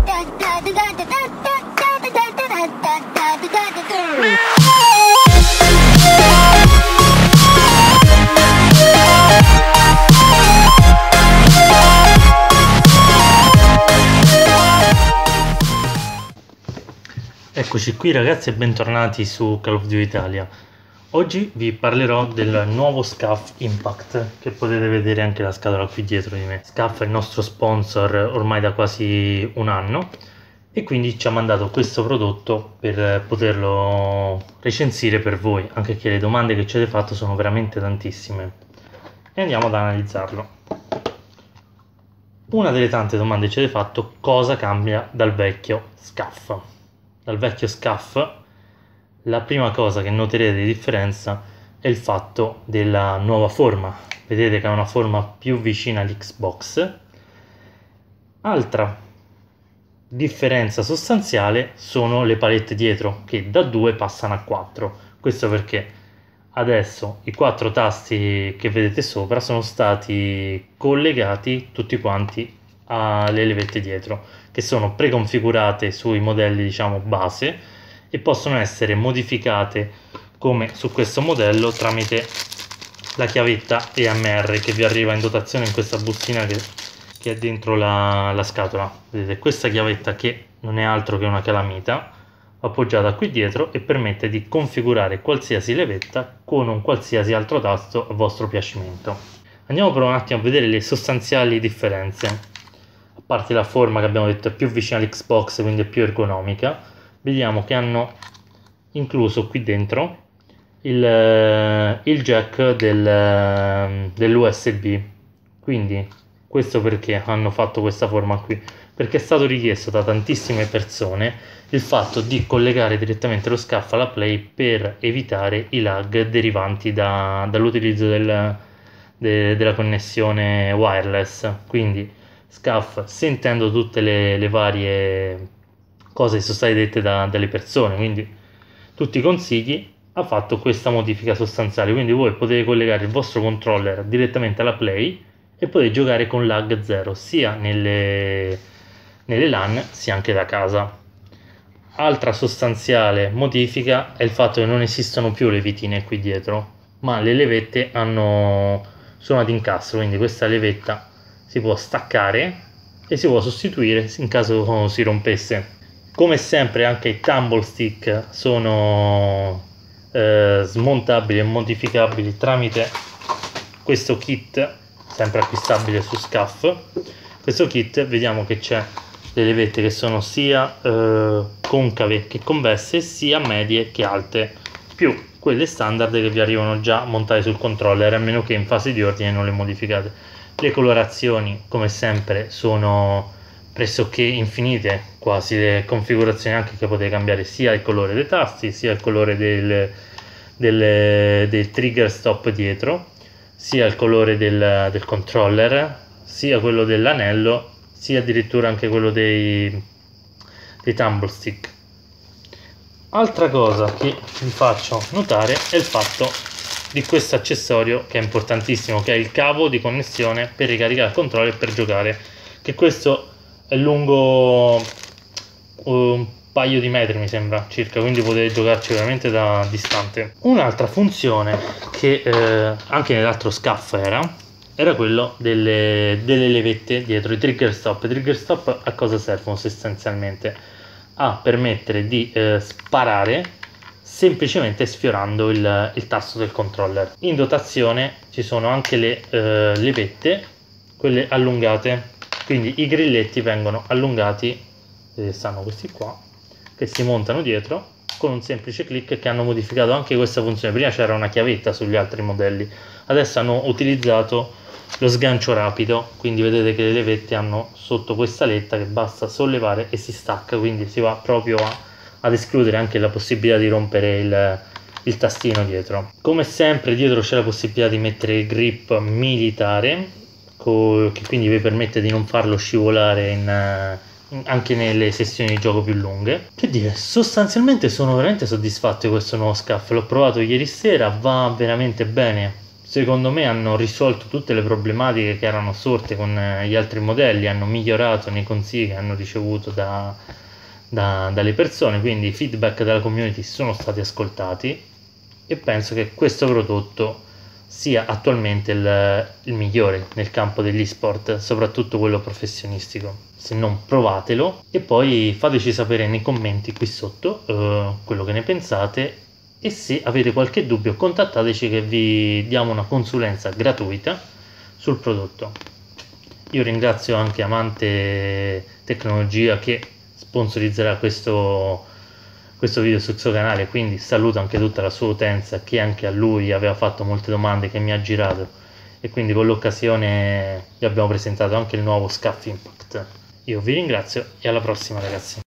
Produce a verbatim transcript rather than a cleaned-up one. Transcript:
Eccoci qui ragazzi e bentornati su Call of Duty Italia. Oggi vi parlerò del nuovo SCUF Impact, che potete vedere anche la scatola qui dietro di me. SCUF è il nostro sponsor ormai da quasi un anno e quindi ci ha mandato questo prodotto per poterlo recensire per voi, anche che le domande che ci avete fatto sono veramente tantissime e andiamo ad analizzarlo. Una delle tante domande che ci avete fatto: cosa cambia dal vecchio SCUF? Dal vecchio SCUF, la prima cosa che noterete di differenza è il fatto della nuova forma. Vedete che ha una forma più vicina all'Xbox. Altra differenza sostanziale sono le palette dietro, che da due passano a quattro. Questo perché adesso i quattro tasti che vedete sopra sono stati collegati tutti quanti alle levette dietro, che sono preconfigurate sui modelli diciamo base e possono essere modificate come su questo modello tramite la chiavetta E M R che vi arriva in dotazione in questa bustina che, che è dentro la, la scatola. Vedete questa chiavetta, che non è altro che una calamita appoggiata qui dietro, e permette di configurare qualsiasi levetta con un qualsiasi altro tasto a vostro piacimento. Andiamo però un attimo a vedere le sostanziali differenze. A parte la forma che abbiamo detto è più vicina all'Xbox, quindi è più ergonomica, vediamo che hanno incluso qui dentro il, il jack del, dell'U S B. Quindi questo perché hanno fatto questa forma qui? Perché è stato richiesto da tantissime persone il fatto di collegare direttamente lo SCUF alla Play per evitare i lag derivanti da, dall'utilizzo del, de, della connessione wireless. Quindi SCUF, sentendo tutte le, le varie cose che sono state dette da, dalle persone, quindi tutti i consigli, ha fatto questa modifica sostanziale. Quindi voi potete collegare il vostro controller direttamente alla Play e potete giocare con lag zero sia nelle, nelle LAN sia anche da casa. Altra sostanziale modifica è il fatto che non esistono più le vitine qui dietro, ma le levette hanno, sono ad incastro, quindi questa levetta si può staccare e si può sostituire in caso si rompesse. Come sempre anche i tumble stick sono eh, smontabili e modificabili tramite questo kit, sempre acquistabile su SCUF. Questo kit, vediamo che c'è le levette che sono sia eh, concave che convesse, sia medie che alte, più quelle standard che vi arrivano già montate sul controller, a meno che in fase di ordine non le modificate. Le colorazioni come sempre sono pressoché infinite, quasi le configurazioni anche che potete cambiare sia il colore dei tasti, sia il colore del, del, del trigger stop dietro, sia il colore del, del controller, sia quello dell'anello, sia addirittura anche quello dei, dei tumble stick. Altra cosa che vi faccio notare è il fatto di questo accessorio che è importantissimo, che è il cavo di connessione per ricaricare il controller per giocare, che questo è lungo un paio di metri mi sembra circa, quindi potete giocarci veramente da distante. Un'altra funzione che eh, anche nell'altro SCUF era era quello delle, delle levette dietro, i trigger stop. I trigger stop a cosa servono sostanzialmente? A permettere di eh, sparare semplicemente sfiorando il, il tasto del controller. In dotazione ci sono anche le eh, levette, quelle allungate, quindi i grilletti vengono allungati, eh, stanno questi qua, che si montano dietro con un semplice clic, che hanno modificato anche questa funzione. Prima c'era una chiavetta sugli altri modelli, adesso hanno utilizzato lo sgancio rapido, quindi vedete che le levette hanno sotto questa letta che basta sollevare e si stacca, quindi si va proprio a ad escludere anche la possibilità di rompere il, il tastino dietro. Come sempre dietro c'è la possibilità di mettere il grip militare, che quindi vi permette di non farlo scivolare in, in, anche nelle sessioni di gioco più lunghe. Che dire, sostanzialmente sono veramente soddisfatto di questo nuovo SCUF, l'ho provato ieri sera, va veramente bene. secondo me hanno risolto tutte le problematiche che erano sorte con gli altri modelli, hanno migliorato nei consigli che hanno ricevuto da, da, dalle persone, quindi i feedback della community sono stati ascoltati e penso che questo prodotto sia attualmente il, il migliore nel campo degli sport, soprattutto quello professionistico. Se non, provatelo e poi fateci sapere nei commenti qui sotto eh, quello che ne pensate, e se avete qualche dubbio contattateci che vi diamo una consulenza gratuita sul prodotto. Io ringrazio anche Amante Tecnologia che sponsorizzerà questo questo video sul suo canale, quindi saluto anche tutta la sua utenza che anche a lui aveva fatto molte domande, che mi ha girato, e quindi con l'occasione vi abbiamo presentato anche il nuovo Scaf Impact. Io vi ringrazio e alla prossima, ragazzi.